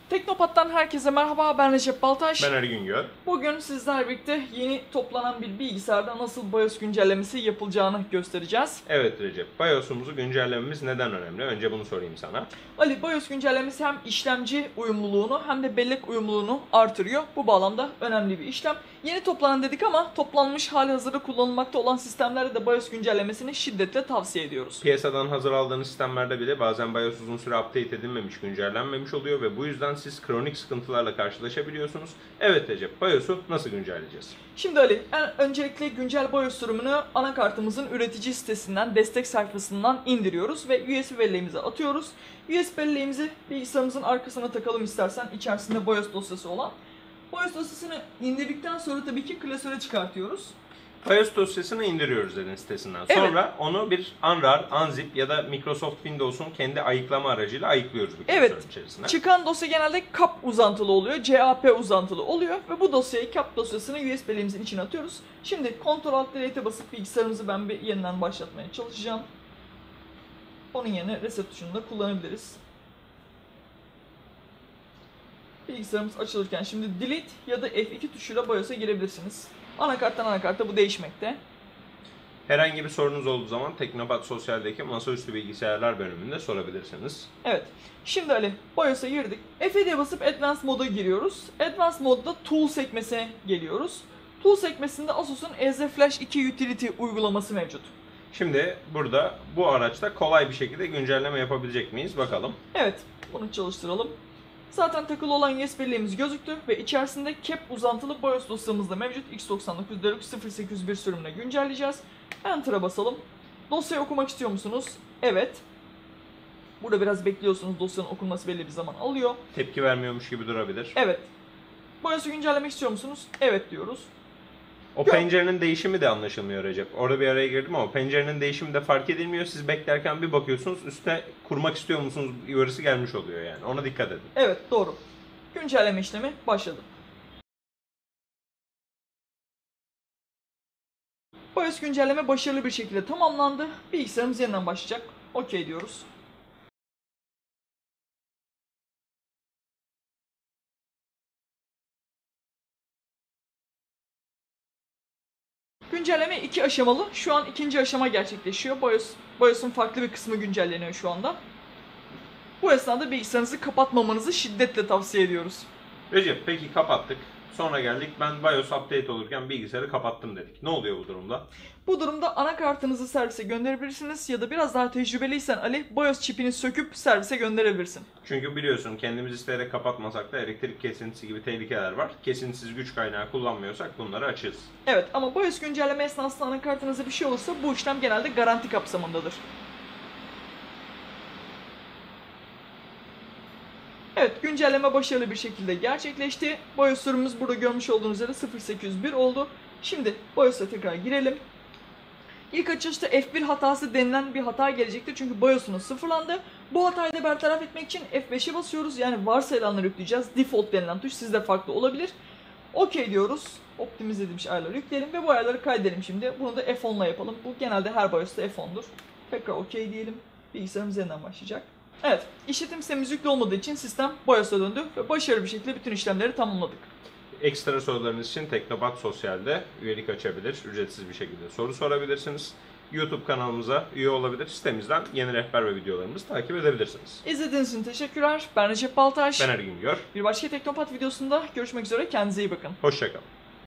Teknopat'tan herkese merhaba, ben Recep Baltaş. Ben Ali Güngör. Bugün sizlerle birlikte yeni toplanan bir bilgisayarda nasıl BIOS güncellemesi yapılacağını göstereceğiz. Evet Recep, BIOS'umuzu güncellememiz neden önemli? Önce bunu sorayım sana. Ali, BIOS güncellemesi hem işlemci uyumluluğunu hem de bellek uyumluluğunu artırıyor. Bu bağlamda önemli bir işlem. Yeni toplanan dedik ama toplanmış halihazırda kullanılmakta olan sistemlerde de BIOS güncellemesini şiddetle tavsiye ediyoruz. Piyasadan hazır aldığınız sistemlerde bile bazen BIOS uzun süre update edilmemiş, güncellenmemiş oluyor ve bu yüzden siz kronik sıkıntılarla karşılaşabiliyorsunuz. Evet Recep, BIOS'u nasıl güncelleyeceğiz? Şimdi Ali, öncelikle güncel BIOS sürümünü anakartımızın üretici sitesinden, destek sayfasından indiriyoruz ve USB belleğimize atıyoruz. USB belleğimizi bilgisayarımızın arkasına takalım istersen, içerisinde BIOS dosyası olan. BIOS dosyasını indirdikten sonra tabii ki klasöre çıkartıyoruz. BIOS dosyasını indiriyoruz dedin sitesinden. Evet. Sonra onu bir unrar, unzip ya da Microsoft Windows'un kendi ayıklama aracıyla ayıklıyoruz bu klasörün içerisine. Çıkan dosya genelde CAP uzantılı oluyor, CAP uzantılı oluyor ve bu dosyayı, CAP dosyasını USB belleğimizin içine atıyoruz. Şimdi Ctrl+Alt+Delete'e basıp bilgisayarımızı ben bir yeniden başlatmaya çalışacağım. Onun yerine reset tuşunu da kullanabiliriz. Bilgisayarımız açılırken şimdi delete ya da F2 tuşuyla BIOS'a girebilirsiniz. Anakarttan anakarta bu değişmekte. Herhangi bir sorunuz olduğu zaman Teknopat Sosyal'deki masaüstü bilgisayarlar bölümünde sorabilirsiniz. Evet. Şimdi Ali, BIOS'a girdik. F'ye basıp Advanced moda giriyoruz. Advanced modda Tool sekmesine geliyoruz. Tool sekmesinde Asus'un EasyFlash 2 Utility uygulaması mevcut. Şimdi burada bu araçta kolay bir şekilde güncelleme yapabilecek miyiz? Bakalım. Evet, bunu çalıştıralım. Zaten takılı olan USB belleğimiz gözüktü ve içerisinde CAP uzantılı BIOS dosyamız da mevcut. X99 Deluxe 0801 sürümüne güncelleyeceğiz. Enter'a basalım. Dosyayı okumak istiyor musunuz? Evet. Burada biraz bekliyorsunuz. Dosyanın okunması belli bir zaman alıyor. Tepki vermiyormuş gibi durabilir. Evet. BIOS'u güncellemek istiyor musunuz? Evet diyoruz. O pencerenin değişimi de anlaşılmıyor Recep. Orada bir araya girdim ama pencerenin değişimi de fark edilmiyor. Siz beklerken bir bakıyorsunuz üstte kurmak istiyor musunuz uyarısı gelmiş oluyor yani. Ona dikkat edin. Evet, doğru. Güncelleme işlemi başladı. BIOS güncelleme başarılı bir şekilde tamamlandı. Bilgisayarımız yeniden başlayacak. OK diyoruz. Güncelleme 2 aşamalı. Şu an ikinci aşama gerçekleşiyor. BIOS'un farklı bir kısmı güncelleniyor şu anda. Bu esnada bilgisayarınızı kapatmamanızı şiddetle tavsiye ediyoruz. Recep peki kapattık. Sonra geldik ben BIOS update olurken bilgisayarı kapattım dedik. Ne oluyor bu durumda? Bu durumda anakartınızı servise gönderebilirsiniz ya da biraz daha tecrübeliysen Ali, BIOS çipini söküp servise gönderebilirsin. Çünkü biliyorsun kendimiz isteyerek kapatmasak da elektrik kesintisi gibi tehlikeler var. Kesintisiz güç kaynağı kullanmıyorsak bunları açığız. Evet, ama BIOS güncelleme esnasında anakartınıza bir şey olursa bu işlem genelde garanti kapsamındadır. Evet, güncelleme başarılı bir şekilde gerçekleşti. BIOS sürümümüz burada görmüş olduğunuz üzere 0801 oldu. Şimdi BIOS'a tekrar girelim. İlk açılışta F1 hatası denilen bir hata gelecektir çünkü BIOS'unuz sıfırlandı. Bu hatayı da bertaraf etmek için F5'e basıyoruz. Yani varsayılanları yükleyeceğiz. Default denilen tuş sizde farklı olabilir. OK diyoruz. Optimize edilmiş ayarları yükleyelim ve bu ayarları kaydedelim şimdi. Bunu da F10'la yapalım. Bu genelde her BIOS'ta F10'dur. Tekrar OK diyelim. Bilgisayarımız yeniden başlayacak. Evet, işletim sistemimiz yüklü olmadığı için sistem BIOS'a döndü ve başarılı bir şekilde bütün işlemleri tamamladık. Ekstra sorularınız için Teknopat Sosyal'de üyelik açabilir, ücretsiz bir şekilde soru sorabilirsiniz. YouTube kanalımıza üye olabilir, sitemizden yeni rehber ve videolarımızı takip edebilirsiniz. İzlediğiniz için teşekkürler. Ben Recep Baltaş. Ben Ali Güngör. Bir başka Teknopat videosunda görüşmek üzere. Kendinize iyi bakın. Hoşça kalın.